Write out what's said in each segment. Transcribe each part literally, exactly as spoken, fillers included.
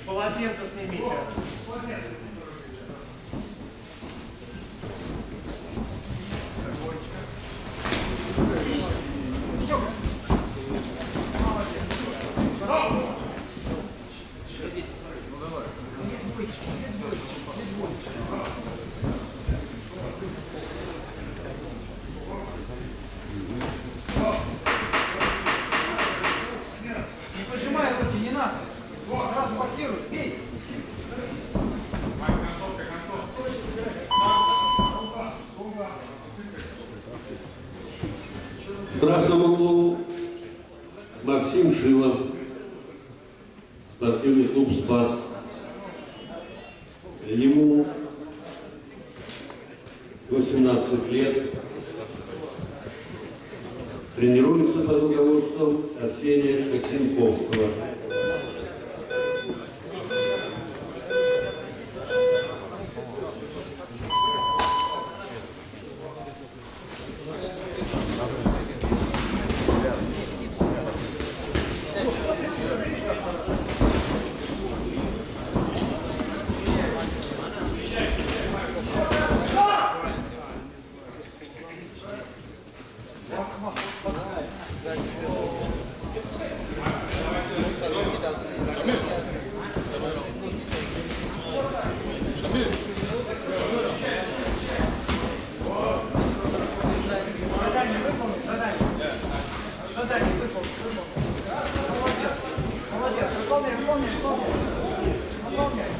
Полотенце снимите. Не пожимай руки, не надо. Сразу боксируй, бей. В красном углу Максим Шилов, спортивный клуб «Спас». Ему восемнадцать лет. Тренируется под руководством Арсения Косенковского. Задание выполнил, задание. Задание выполнил, выполнил. Молодец, молодец. Выполняй, выполняй, выполняй. Выполняй.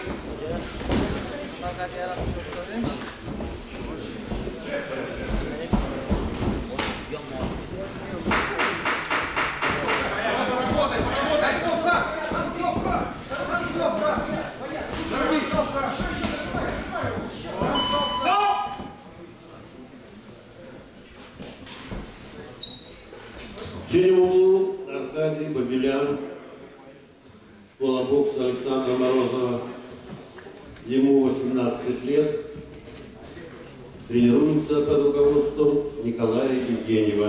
В синем углу Аркадий Бабелян, школа бокса Александра Морозова. Ему восемнадцать лет. Тренируется под руководством Николая Евгеньева.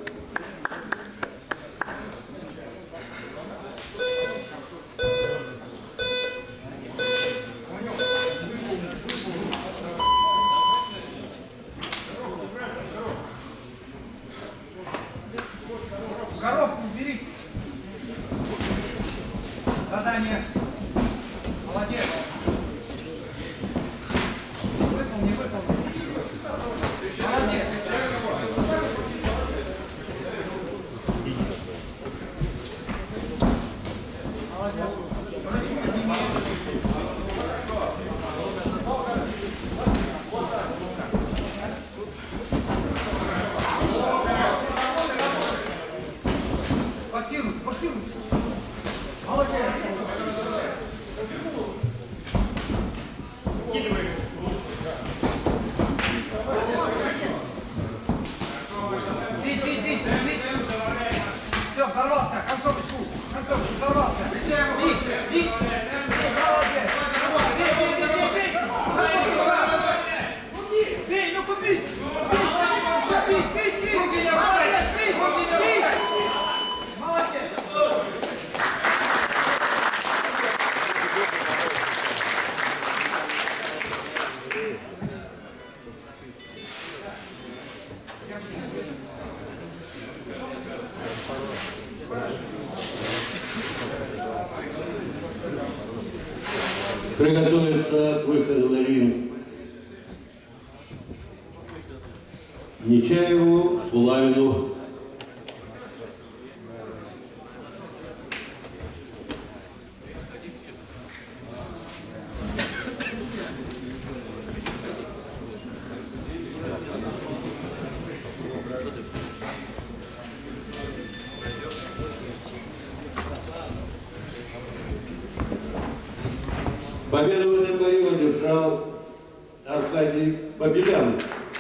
Коробку убери. Задание. Молодец. Выполни, выполни. Молодец. Молодец. Ручку подними. Боксируй, боксируй. Молодец. Бить, бить, бить, бить. Все, взорвался, концовочку, концовочку, взорвался. Бить, бить. Молодец. Бей, бей, бей, бей, бей. Бей, ну купи. Еще бить, бить, бить. Молодец, бить, бить. Молодец. Приготовиться к выходу на ринг Нечаеву, Булавину. Победу в этом бою одержал Аркадий Бабелян.